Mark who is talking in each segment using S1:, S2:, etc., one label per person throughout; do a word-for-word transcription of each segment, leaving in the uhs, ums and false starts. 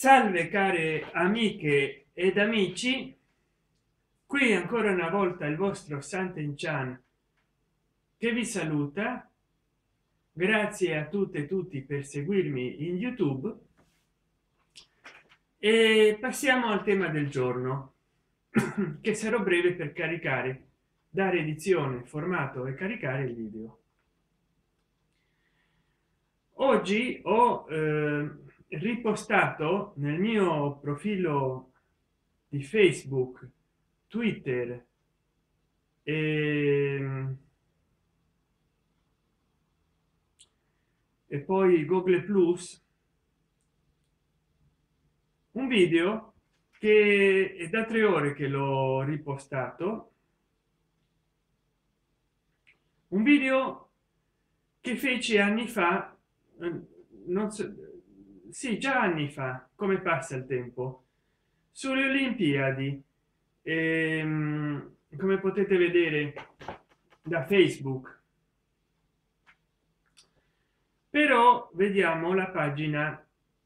S1: Salve care amiche ed amici, qui ancora una volta il vostro Santen Chan che vi saluta. Grazie a tutte e tutti per seguirmi in YouTube e passiamo al tema del giorno che sarò breve per caricare, dare edizione, formato e caricare il video. Oggi ho eh, ripostato nel mio profilo di Facebook, Twitter e, e poi Google Plus un video che è da tre ore che l'ho ripostato, un video che feci anni fa, eh, non so, sì, già anni fa, come passa il tempo, sulle Olimpiadi. Ehm, come potete vedere da Facebook, però vediamo la pagina.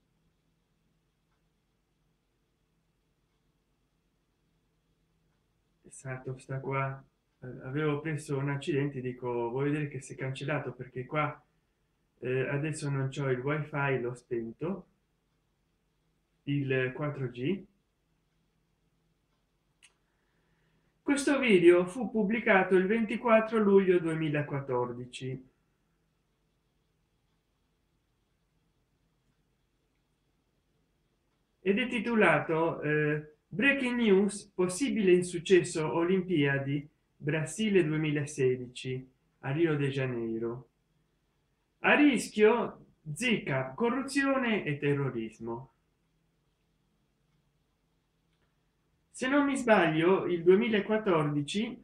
S1: Esatto, sta qua. Eh, avevo preso un accidente, dico vuoi vedere che si è cancellato perché qua eh, adesso non c'ho il wifi, l'ho spento, il quattro G. Questo video fu pubblicato il ventiquattro luglio duemilaquattordici ed è titolato eh, breaking news, possibile insuccesso Olimpiadi Brasile duemilasedici a Rio de Janeiro, a rischio zika, corruzione e terrorismo. Se non mi sbaglio il duemilaquattordici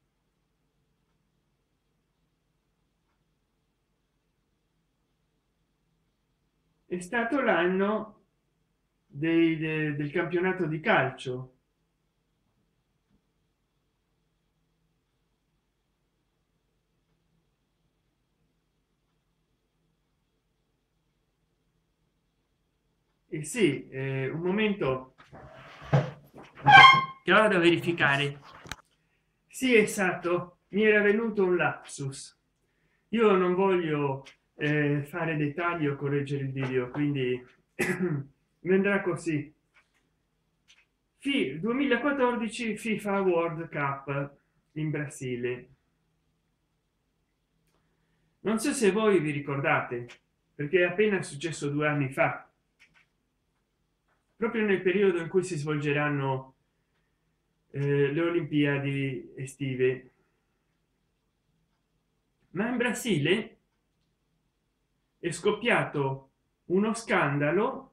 S1: è stato l'anno dei, de, del campionato di calcio. E sì, eh, un momento che vado a verificare. Sì, esatto, mi era venuto un lapsus. Io non voglio eh, fare dettagli o correggere il video, quindi mi andrà così. F duemilaquattordici FIFA World Cup in Brasile. Non so se voi vi ricordate, perché è appena successo due anni fa, proprio nel periodo in cui si svolgeranno eh, le Olimpiadi estive. Ma in Brasile è scoppiato uno scandalo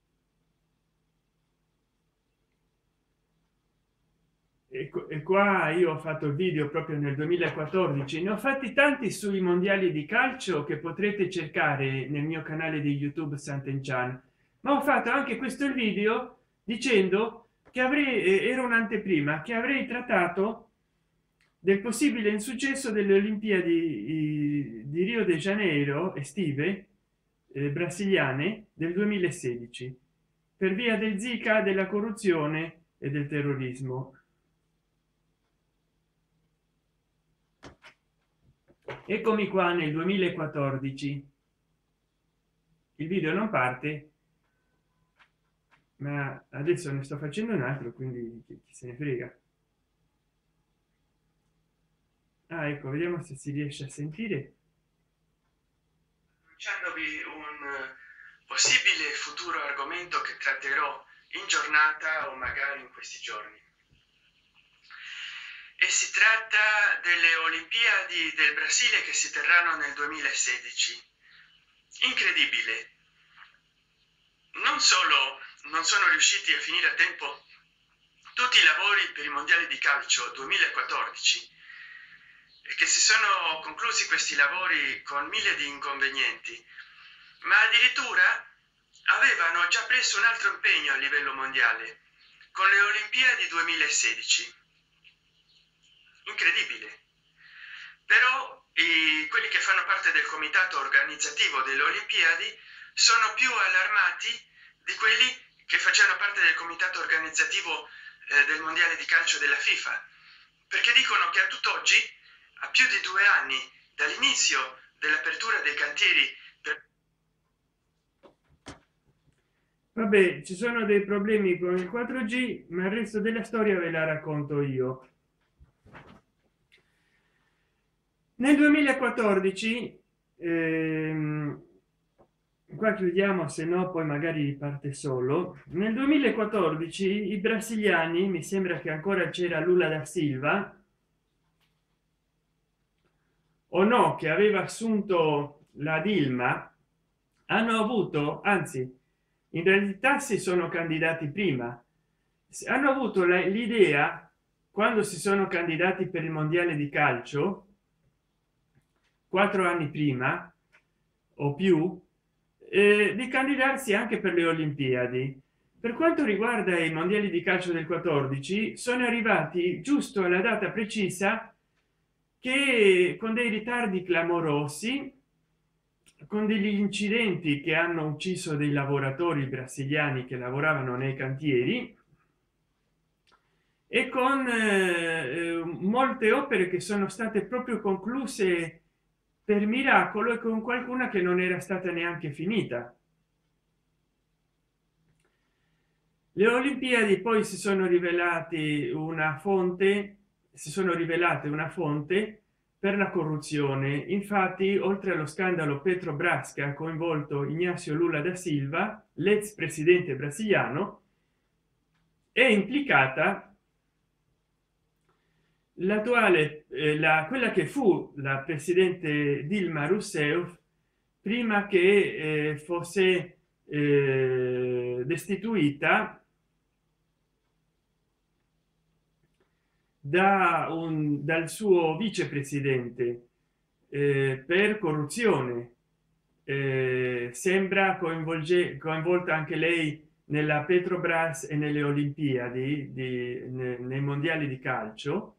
S1: e qua io ho fatto il video proprio nel duemilaquattordici, ne ho fatti tanti sui mondiali di calcio che potrete cercare nel mio canale di YouTube Santen Chan, ma ho fatto anche questo il video dicendo che avrei era un'anteprima che avrei trattato del possibile insuccesso delle Olimpiadi di Rio de Janeiro estive eh, brasiliane del duemilasedici per via del zika, della corruzione e del terrorismo. Eccomi qua nel duemilaquattordici, il video non parte ma adesso ne sto facendo un altro, quindi chi se ne frega. Ah, ecco, vediamo se si riesce a sentire. Annunciandovi un possibile futuro argomento che tratterò in giornata o magari in questi giorni, e si tratta delle Olimpiadi del Brasile che si terranno nel duemilasedici. Incredibile, non solo non sono riusciti a finire a tempo tutti i lavori per i mondiali di calcio duemilaquattordici e che si sono conclusi questi lavori con mille di inconvenienti, ma addirittura avevano già preso un altro impegno a livello mondiale con le Olimpiadi duemilasedici. Incredibile. Però i, quelli che fanno parte del comitato organizzativo delle Olimpiadi sono più allarmati di quelli che facevano parte del comitato organizzativo eh, del mondiale di calcio della FIFA, perché dicono che a tutt'oggi, a più di due anni dall'inizio dell'apertura dei cantieri per... Vabbè, ci sono dei problemi con il quattro G, ma il resto della storia ve la racconto io. Nel duemilaquattordici, ehm, qua chiudiamo, se no poi magari parte solo. Nel duemilaquattordici i brasiliani, mi sembra che ancora c'era Lula da Silva o no, che aveva assunto la Dilma, hanno avuto, anzi in realtà si sono candidati prima, hanno avuto l'idea, quando si sono candidati per il mondiale di calcio quattro anni prima o più, eh, di candidarsi anche per le Olimpiadi. Per quanto riguarda i mondiali di calcio del quattordici, sono arrivati giusto alla data precisa, che con dei ritardi clamorosi, con degli incidenti che hanno ucciso dei lavoratori brasiliani che lavoravano nei cantieri, e con eh, molte opere che sono state proprio concluse per miracolo, e con qualcuna che non era stata neanche finita. Le Olimpiadi poi si sono rivelati una fonte, si sono rivelate una fonte per la corruzione. Infatti, oltre allo scandalo Petrobras che ha coinvolto Ignacio Lula da Silva, l'ex presidente brasiliano, è implicata l'attuale eh, la quella che fu la presidente Dilma Rousseff prima che eh, fosse eh, destituita da un dal suo vicepresidente eh, per corruzione. Eh, sembra coinvolge coinvolta anche lei nella Petrobras e nelle Olimpiadi di, ne, nei mondiali di calcio,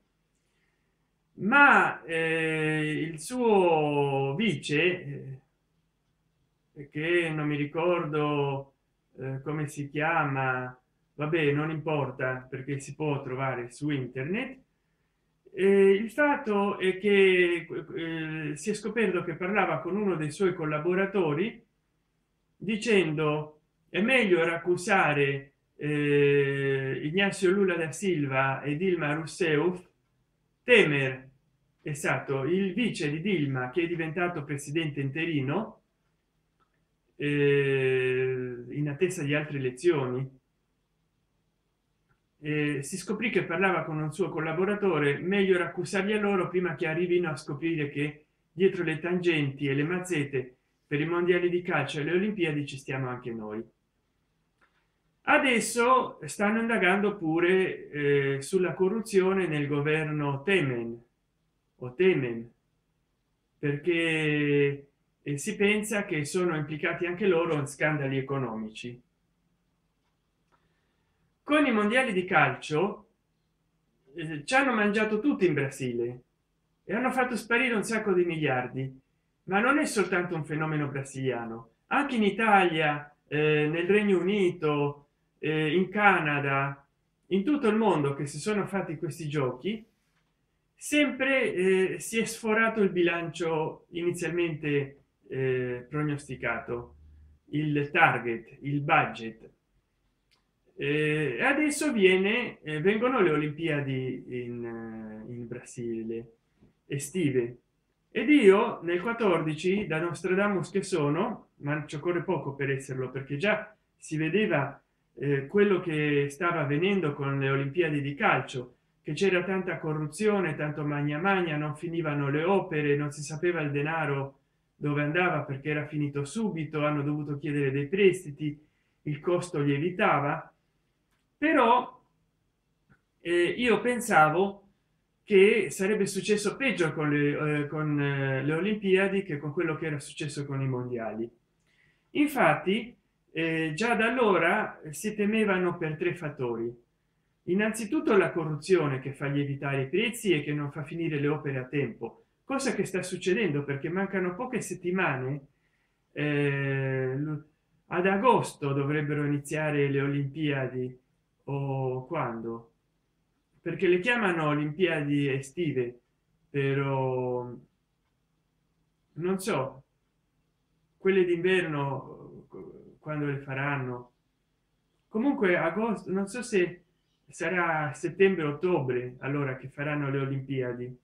S1: ma eh, il suo vice eh, che non mi ricordo eh, come si chiama, vabbè, non importa perché si può trovare su internet. Eh, il fatto è che eh, si è scoperto che parlava con uno dei suoi collaboratori dicendo: è meglio raccusare eh, Ignacio Lula da Silva e Dilma Rousseff. Temer è stato il vice di Dilma, che è diventato presidente interino eh, in attesa di altre elezioni. Eh, si scoprì che parlava con un suo collaboratore: meglio raccusarli a loro prima che arrivino a scoprire che dietro le tangenti e le mazzette per i mondiali di calcio e le Olimpiadi ci stiamo anche noi. Adesso stanno indagando pure eh, sulla corruzione nel governo Temen o Temen, perché eh, si pensa che sono implicati anche loro in scandali economici. Con i mondiali di calcio eh, ci hanno mangiato tutti in Brasile e hanno fatto sparire un sacco di miliardi, ma non è soltanto un fenomeno brasiliano, anche in Italia, eh, nel Regno Unito, eh, in Canada, in tutto il mondo che si sono fatti questi giochi, sempre eh, si è sforato il bilancio inizialmente eh, prognosticato, il target, il budget. Eh, adesso viene eh, vengono le Olimpiadi in, eh, in Brasile estive, ed io nel quattordici, da Nostradamus che sono, ma ci occorre poco per esserlo, perché già si vedeva eh, quello che stava avvenendo con le Olimpiadi di calcio, che c'era tanta corruzione, tanto magna magna, non finivano le opere, non si sapeva il denaro dove andava perché era finito subito, hanno dovuto chiedere dei prestiti, il costo lievitava. Però eh, io pensavo che sarebbe successo peggio con le, eh, con eh, le Olimpiadi che con quello che era successo con i mondiali. Infatti eh, già da allora si temevano per tre fattori: innanzitutto la corruzione che fa lievitare i prezzi e che non fa finire le opere a tempo, cosa che sta succedendo perché mancano poche settimane eh, ad ad agosto dovrebbero iniziare le Olimpiadi, o quando, perché le chiamano Olimpiadi estive, però non so quelle d'inverno quando le faranno. Comunque agosto, non so se sarà settembre ottobre allora che faranno le Olimpiadi.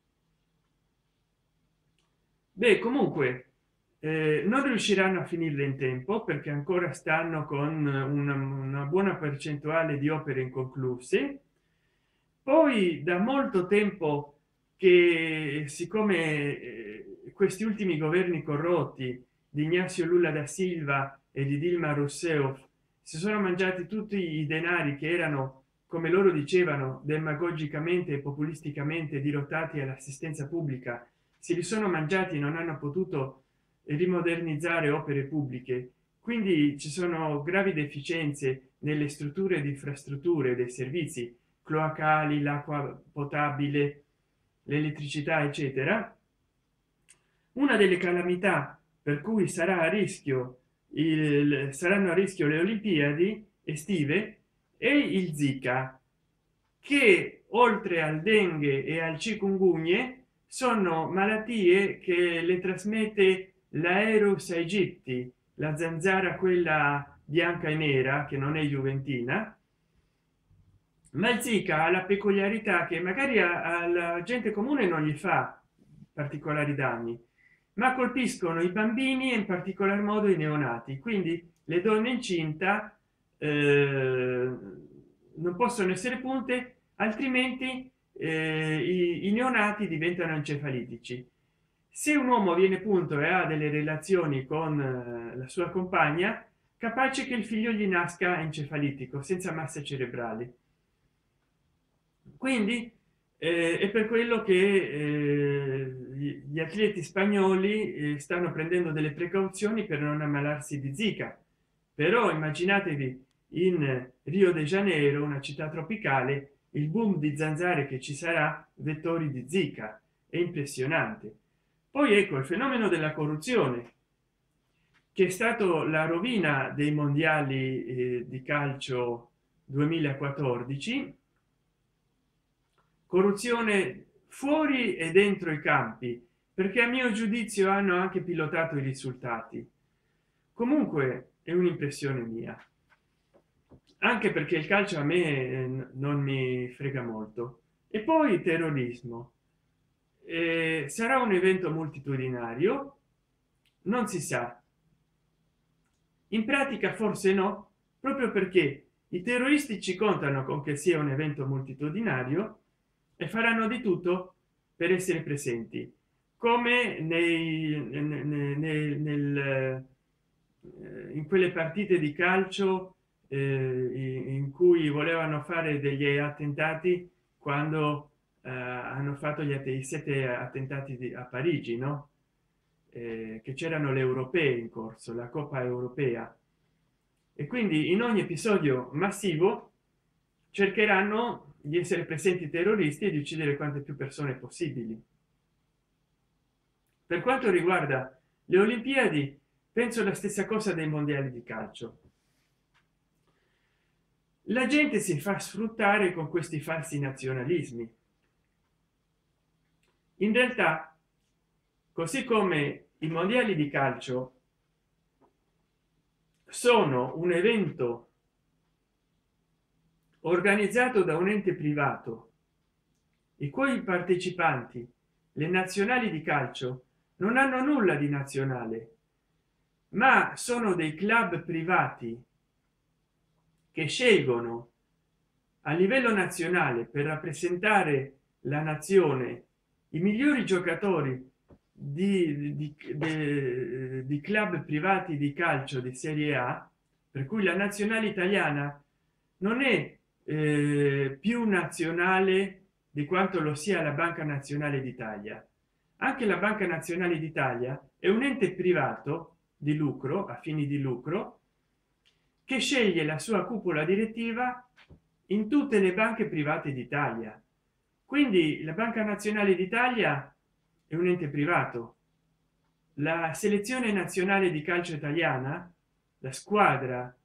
S1: Beh, comunque eh, non riusciranno a finirle in tempo perché ancora stanno con una, una buona percentuale di opere inconcluse. Poi da molto tempo che, siccome eh, questi ultimi governi corrotti di Ignacio Lula da Silva e di Dilma Rousseff si sono mangiati tutti i denari che erano, come loro dicevano, demagogicamente e populisticamente dirottati all'assistenza pubblica, si li sono mangiati, non hanno potuto rimodernizzare opere pubbliche, quindi ci sono gravi deficienze nelle strutture di infrastrutture dei servizi cloacali, l'acqua potabile, l'elettricità, eccetera. Una delle calamità per cui sarà a rischio il, saranno a rischio le Olimpiadi estive è il Zika, che oltre al dengue e al chikungunya sono malattie che le trasmette l'aerus aegypti, la zanzara quella bianca e nera che non è juventina. Ma il Zika ha la peculiarità che magari alla gente comune non gli fa particolari danni, ma colpiscono i bambini e in particolar modo i neonati, quindi le donne incinta eh, non possono essere punte, altrimenti eh, i, i neonati diventano encefalitici. Se un uomo viene punto e ha delle relazioni con eh, la sua compagna, capace che il figlio gli nasca encefalitico senza masse cerebrali. Quindi eh, è per quello che eh, gli atleti spagnoli eh, stanno prendendo delle precauzioni per non ammalarsi di Zika. Però immaginatevi in Rio de Janeiro, una città tropicale, il boom di zanzare che ci sarà, vettori di Zika, è impressionante. Poi ecco il fenomeno della corruzione, che è stato la rovina dei mondiali eh, di calcio duemilaquattordici. Corruzione fuori e dentro i campi, perché a mio giudizio hanno anche pilotato i risultati. Comunque è un'impressione mia, anche perché il calcio a me eh, non mi frega molto. E poi terrorismo. Eh, sarà un evento moltitudinario? Non si sa. In pratica forse no, proprio perché i terroristi ci contano con che sia un evento moltitudinario e faranno di tutto per essere presenti, come nei, nel, nel, nel, in quelle partite di calcio eh, in cui volevano fare degli attentati quando eh, hanno fatto gli sette attentati di, a Parigi, no? Eh, che c'erano le europee in corso, la Coppa Europea, e quindi in ogni episodio massivo cercheranno di essere presenti terroristi e di uccidere quante più persone possibili. Per quanto riguarda le Olimpiadi, penso la stessa cosa dei mondiali di calcio. La gente si fa sfruttare con questi falsi nazionalismi. In realtà, così come i mondiali di calcio sono un evento organizzato da un ente privato, i cui partecipanti, le nazionali di calcio, non hanno nulla di nazionale, ma sono dei club privati che scelgono a livello nazionale per rappresentare la nazione i migliori giocatori di, di, di, di club privati di calcio di serie A, per cui la nazionale italiana non è eh, più nazionale di quanto lo sia la Banca Nazionale d'Italia. Anche la Banca Nazionale d'Italia è un ente privato di lucro, a fini di lucro, che sceglie la sua cupola direttiva in tutte le banche private d'Italia. Quindi la Banca Nazionale d'Italia è un ente privato, la selezione nazionale di calcio italiana la squadra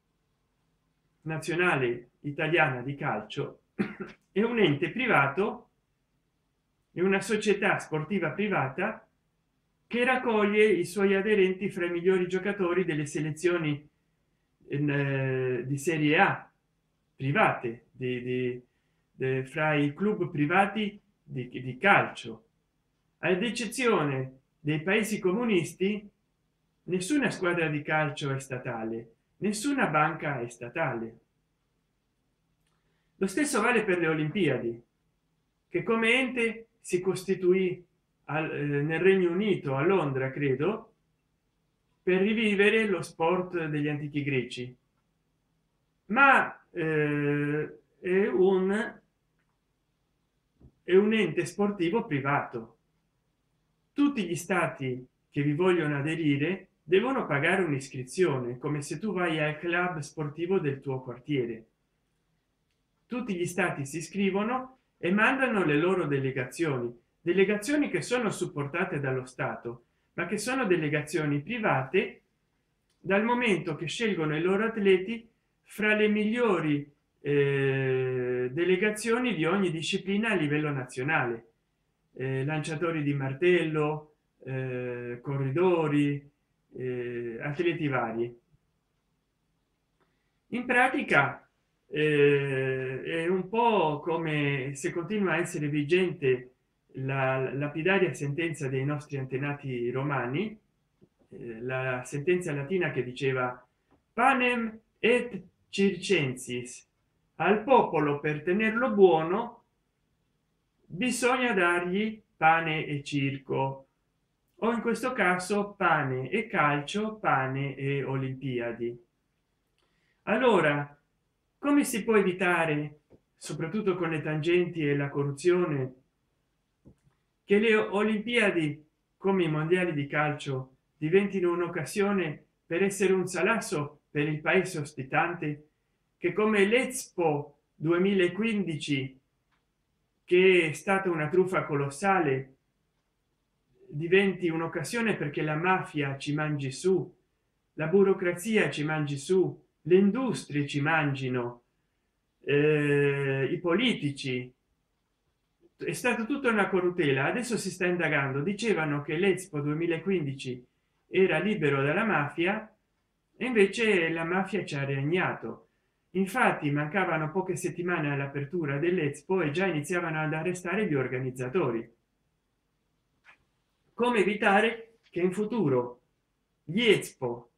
S1: nazionale italiana di calcio è un ente privato, è una società sportiva privata che raccoglie i suoi aderenti fra i migliori giocatori delle selezioni eh, di serie A private di, di, di, fra i club privati di, di calcio. Ad eccezione dei paesi comunisti, nessuna squadra di calcio è statale, nessuna banca è statale. Lo stesso vale per le Olimpiadi, che come ente si costituì al, eh, nel Regno Unito, a Londra, credo, per rivivere lo sport degli antichi greci, ma eh, è un è un ente sportivo privato. Tutti gli stati che vi vogliono aderire devono pagare un'iscrizione, come se tu vai al club sportivo del tuo quartiere. Tutti gli stati si iscrivono e mandano le loro delegazioni, delegazioni che sono supportate dallo Stato, ma che sono delegazioni private, dal momento che scelgono i loro atleti fra le migliori eh, delegazioni di ogni disciplina a livello nazionale, eh, lanciatori di martello, eh, corridori, eh, atleti vari. In pratica eh, è un po' come se continua a essere vigente la lapidaria sentenza dei nostri antenati romani, eh, la sentenza latina che diceva panem et circensis, al popolo per tenerlo buono bisogna dargli pane e circo, o in questo caso pane e calcio, pane e Olimpiadi. Allora, come si può evitare, soprattutto con le tangenti e la corruzione, che le Olimpiadi come i mondiali di calcio diventino un'occasione per essere un salasso per il paese ospitante, che come l'Expo duemilaquindici, che è stata una truffa colossale, diventi un'occasione perché la mafia ci mangi su, la burocrazia ci mangi su, le industrie ci mangino, eh, i politici. È stato tutta una corruttela. Adesso si sta indagando. Dicevano che l'Expo duemilaquindici era libero dalla mafia e invece la mafia ci ha regnato. Infatti mancavano poche settimane all'apertura dell'Expo e già iniziavano ad arrestare gli organizzatori. Come evitare che in futuro gli Expo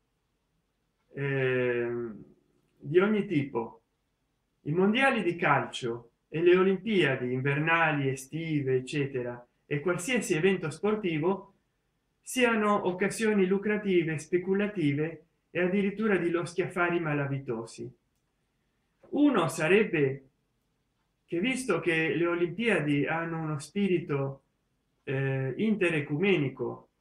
S1: eh, di ogni tipo, i mondiali di calcio e le Olimpiadi invernali, estive, eccetera, e qualsiasi evento sportivo siano occasioni lucrative, speculative e addirittura di loschi affari malavitosi? Uno sarebbe che, visto che le Olimpiadi hanno uno spirito eh, interecumenico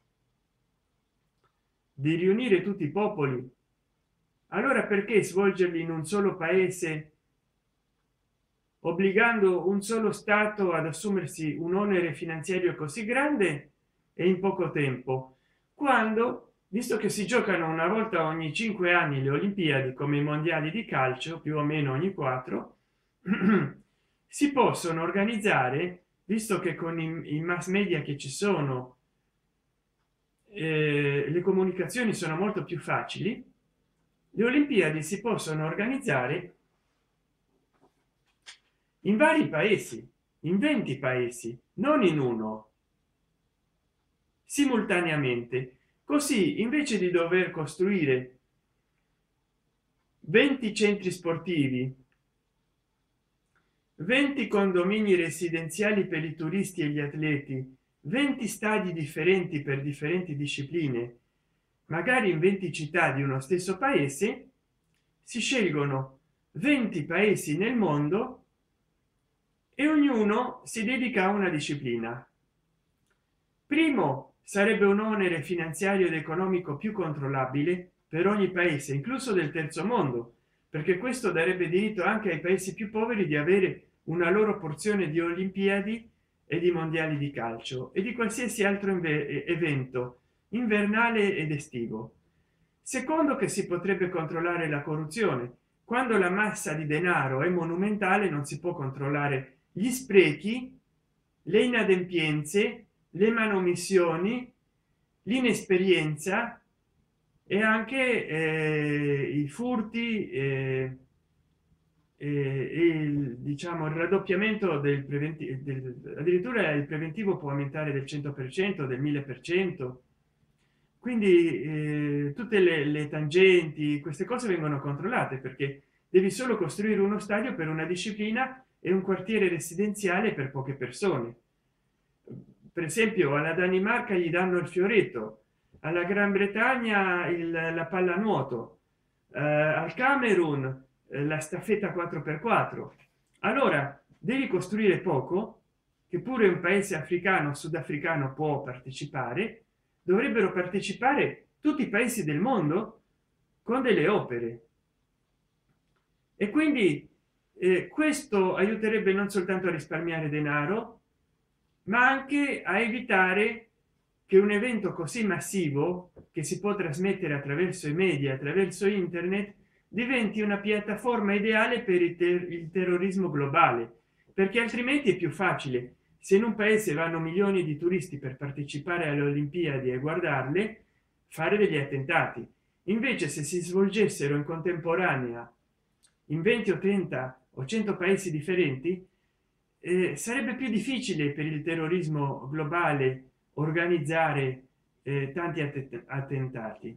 S1: di riunire tutti i popoli, allora perché svolgerli in un solo paese, obbligando un solo stato ad assumersi un onere finanziario così grande e in poco tempo, quando, visto che si giocano una volta ogni cinque anni le Olimpiadi come i mondiali di calcio, più o meno ogni quattro, si possono organizzare, visto che con i, i mass media che ci sono eh, le comunicazioni sono molto più facili, le Olimpiadi si possono organizzare in vari paesi, in venti paesi, non in uno, simultaneamente. Così, invece di dover costruire venti centri sportivi, venti condomini residenziali per i turisti e gli atleti, venti stadi differenti per differenti discipline, magari in venti città di uno stesso paese, si scelgono venti paesi nel mondo e ognuno si dedica a una disciplina. Primo, sarebbe un onere finanziario ed economico più controllabile per ogni paese, incluso del terzo mondo, perché questo darebbe diritto anche ai paesi più poveri di avere una loro porzione di Olimpiadi e di mondiali di calcio e di qualsiasi altro evento invernale ed estivo. secondo che si potrebbe controllare la corruzione. Quando la massa di denaro è monumentale non si può controllare gli sprechi, le inadempienze, le manomissioni, l'inesperienza e anche eh, i furti eh, e il, diciamo il raddoppiamento del preventivo del, addirittura il preventivo può aumentare del cento per cento, del mille per cento. Quindi eh, tutte le, le tangenti, queste cose vengono controllate, perché devi solo costruire uno stadio per una disciplina e un quartiere residenziale per poche persone. Per esempio alla Danimarca gli danno il fioretto, alla Gran Bretagna il, la pallanuoto, eh, al Camerun eh, la staffetta quattro per quattro. Allora devi costruire poco, che pure un paese africano sudafricano può partecipare. Dovrebbero partecipare tutti i paesi del mondo con delle opere, e quindi eh, questo aiuterebbe non soltanto a risparmiare denaro, ma anche a evitare che un evento così massivo, che si può trasmettere attraverso i media, attraverso internet, diventi una piattaforma ideale per il, ter il terrorismo globale, perché altrimenti è più facile. Se in un paese vanno milioni di turisti per partecipare alle Olimpiadi e guardarle, fare degli attentati. Invece se si svolgessero in contemporanea in venti o trenta o cento paesi differenti, eh, sarebbe più difficile per il terrorismo globale organizzare eh, tanti attentati.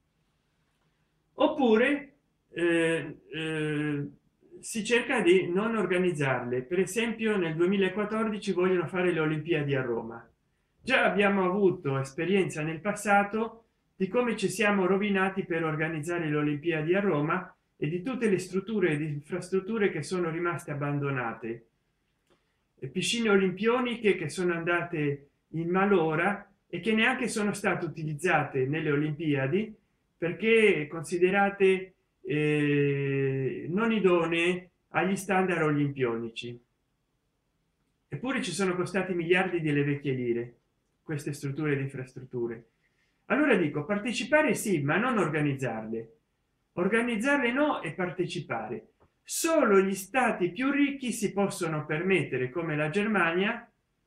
S1: Oppure eh, eh, si cerca di non organizzarle. Per esempio nel duemilaquattordici vogliono fare le Olimpiadi a Roma. Già abbiamo avuto esperienza nel passato di come ci siamo rovinati per organizzare le Olimpiadi a Roma e di tutte le strutture di infrastrutture che sono rimaste abbandonate, e piscine olimpioniche che sono andate in malora e che neanche sono state utilizzate nelle Olimpiadi perché considerate eh, non idonee agli standard olimpionici. Eppure ci sono costati miliardi delle vecchie lire queste strutture di infrastrutture. Allora dico, partecipare sì, ma non organizzarle. Organizzarle no e partecipare. Solo gli stati più ricchi si possono permettere, come la Germania,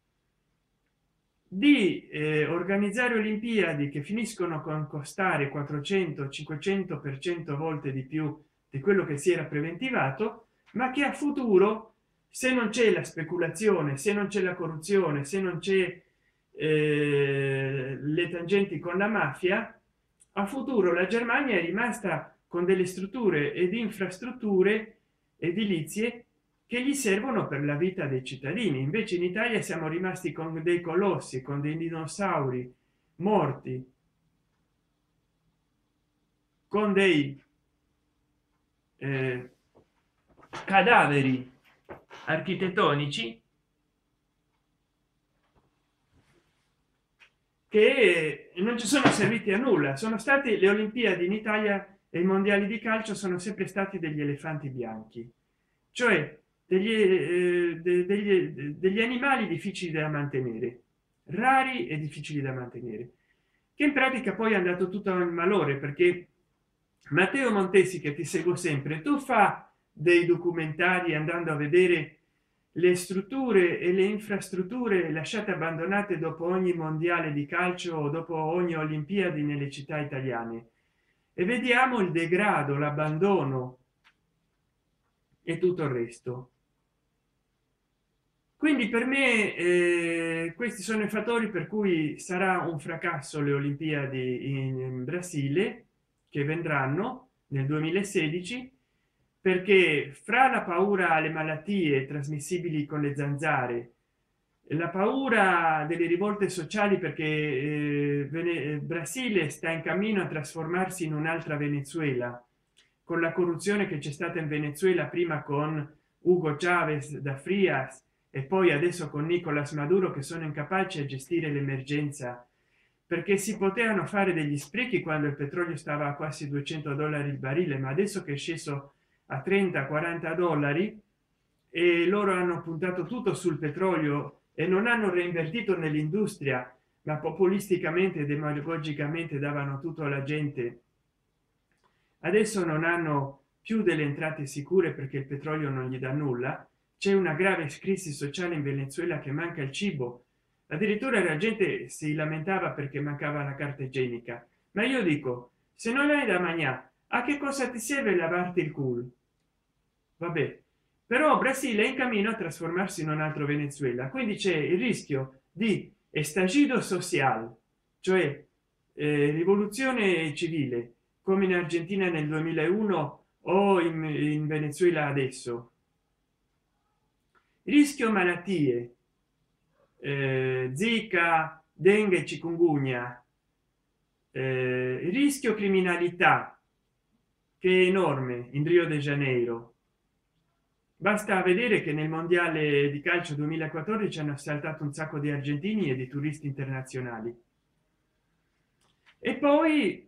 S1: di eh, organizzare Olimpiadi che finiscono con costare quattrocento cinquecento per cento volte di più di quello che si era preventivato, ma che a futuro, se non c'è la speculazione, se non c'è la corruzione, se non c'è eh, le tangenti con la mafia, a futuro la Germania è rimasta con delle strutture ed infrastrutture edilizie che gli servono per la vita dei cittadini. Invece in Italia siamo rimasti con dei colossi, con dei dinosauri morti, con dei eh, cadaveri architettonici che non ci sono serviti a nulla. Sono state le Olimpiadi in Italia e i mondiali di calcio sono sempre stati degli elefanti bianchi, cioè degli, eh, de, degli, degli animali difficili da mantenere, rari e difficili da mantenere, che in pratica poi è andato tutto in malore, perché Matteo Montesi, che ti seguo sempre, tu fa dei documentari andando a vedere le strutture e le infrastrutture lasciate abbandonate dopo ogni mondiale di calcio o dopo ogni Olimpiadi nelle città italiane, e vediamo il degrado, l'abbandono e tutto il resto. Quindi per me eh, questi sono i fattori per cui sarà un fracasso le Olimpiadi in, in Brasile che vendranno nel duemilasedici, perché fra la paura alle malattie trasmissibili con le zanzare, la paura delle rivolte sociali, perché eh, Brasile sta in cammino a trasformarsi in un'altra Venezuela, con la corruzione che c'è stata in Venezuela prima con Hugo Chavez da Frias e poi adesso con Nicolás Maduro, che sono incapaci a gestire l'emergenza, perché si potevano fare degli sprechi quando il petrolio stava a quasi duecento dollari il barile, ma adesso che è sceso a trenta quaranta dollari e loro hanno puntato tutto sul petrolio e non hanno reinvertito nell'industria, ma populisticamente e demagogicamente davano tutto alla gente adesso non hanno più delle entrate sicure perché il petrolio non gli dà nulla. C'è una grave crisi sociale in Venezuela, che manca il cibo, addirittura la gente si lamentava perché mancava la carta igienica. Ma io dico, se non hai da mangiare, a che cosa ti serve lavarti il culo? Vabbè, però Brasile è in cammino a trasformarsi in un altro Venezuela, quindi c'è il rischio di estallido social, cioè eh, rivoluzione civile, come in Argentina nel duemilauno o in, in Venezuela adesso. Rischio malattie, eh, zika, dengue, chikungunya, eh, rischio criminalità, che è enorme in Rio de Janeiro. Basta vedere che nel mondiale di calcio duemilaquattordici hanno saltato un sacco di argentini e di turisti internazionali. E poi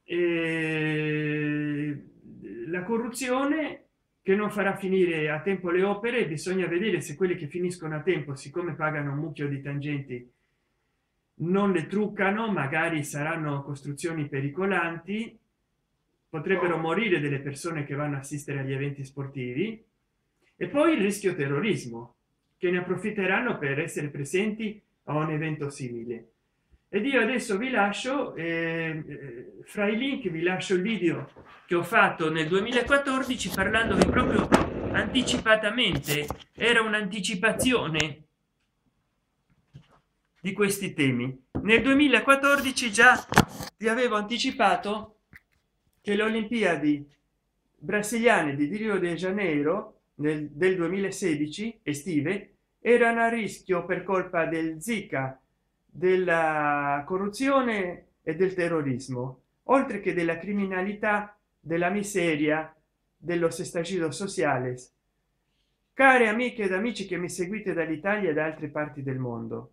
S1: eh, la corruzione, che non farà finire a tempo le opere. Bisogna vedere se quelli che finiscono a tempo, siccome pagano un mucchio di tangenti, non le truccano, magari saranno costruzioni pericolanti, potrebbero morire delle persone che vanno a assistere agli eventi sportivi. E poi il rischio terrorismo, che ne approfitteranno per essere presenti a un evento simile. Ed io adesso vi lascio eh, fra i link vi lascio il video che ho fatto nel duemilaquattordici, parlandovi proprio anticipatamente. Era un'anticipazione di questi temi. Nel duemilaquattordici già vi avevo anticipato che le Olimpiadi brasiliane di Rio de Janeiro nel, del duemilasedici estive erano a rischio per colpa del Zika, della corruzione e del terrorismo, oltre che della criminalità, della miseria, dello estallido sociales. Care amiche ed amici che mi seguite dall'Italia e da altre parti del mondo,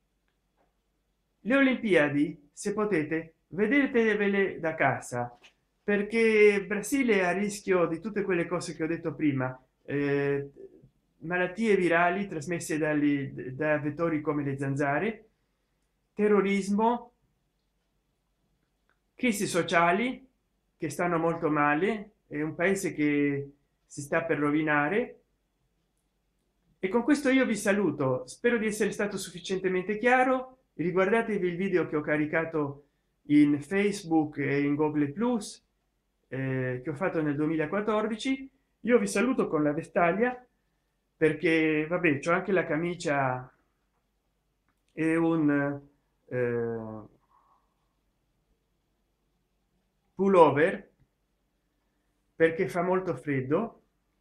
S1: le Olimpiadi, se potete, vedetevele da casa, perché Brasile è a rischio di tutte quelle cose che ho detto prima, eh, malattie virali trasmesse dagli, da vettori come le zanzare, terrorismo, crisi sociali che stanno molto male, è un paese che si sta per rovinare. E con questo io vi saluto, spero di essere stato sufficientemente chiaro. Riguardatevi il video che ho caricato in Facebook e in Google Plus, eh, che ho fatto nel duemilaquattordici. Io vi saluto con la vestaglia, perché vabbè, c'ho anche la camicia e un eh, pullover, perché fa molto freddo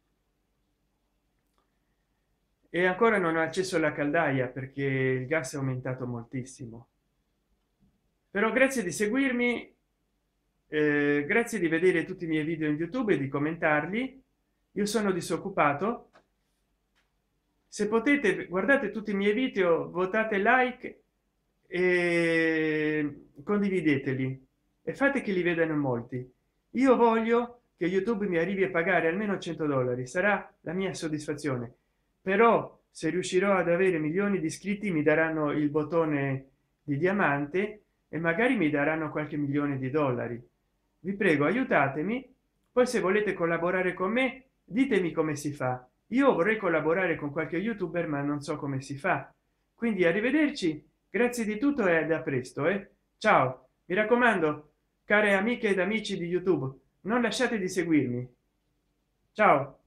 S1: e ancora non ho acceso la caldaia perché il gas è aumentato moltissimo. Però grazie di seguirmi, eh, grazie di vedere tutti i miei video in YouTube e di commentarli. Io sono disoccupato. Se potete, guardate tutti i miei video, votate like e condivideteli e fate che li vedano molti. Io voglio che YouTube mi arrivi a pagare almeno cento dollari, sarà la mia soddisfazione. Però se riuscirò ad avere milioni di iscritti mi daranno il bottone di diamante e magari mi daranno qualche milione di dollari. Vi prego, aiutatemi. Poi se volete collaborare con me, ditemi come si fa. Io vorrei collaborare con qualche youtuber, ma non so come si fa. Quindi arrivederci, grazie di tutto e da presto, eh? Ciao, mi raccomando, care amiche ed amici di YouTube, non lasciate di seguirmi. Ciao.